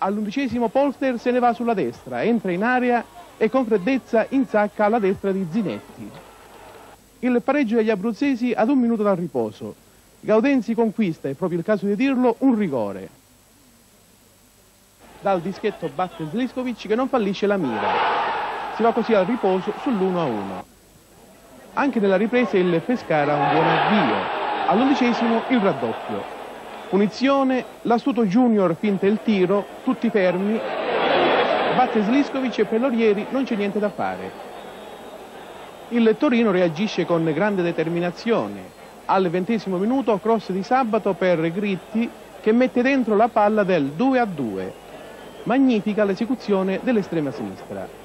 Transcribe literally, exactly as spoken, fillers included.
All'undicesimo Polster se ne va sulla destra, entra in area e con freddezza insacca alla destra di Zinetti. Il pareggio degli abruzzesi ad un minuto dal riposo. Gaudenzi conquista, è proprio il caso di dirlo, un rigore. Dal dischetto batte Sliskovic che non fallisce la mira. Si va così al riposo sull'uno a uno. Anche nella ripresa il Pescara ha un buon avvio. All'undicesimo il raddoppio. Punizione, l'astuto Junior finta il tiro, tutti fermi, batte Sliskovic e per Lorieri non c'è niente da fare. Il Torino reagisce con grande determinazione. Al ventesimo minuto cross di Sabato per Gritti che mette dentro la palla del due a due. Magnifica l'esecuzione dell'estrema sinistra.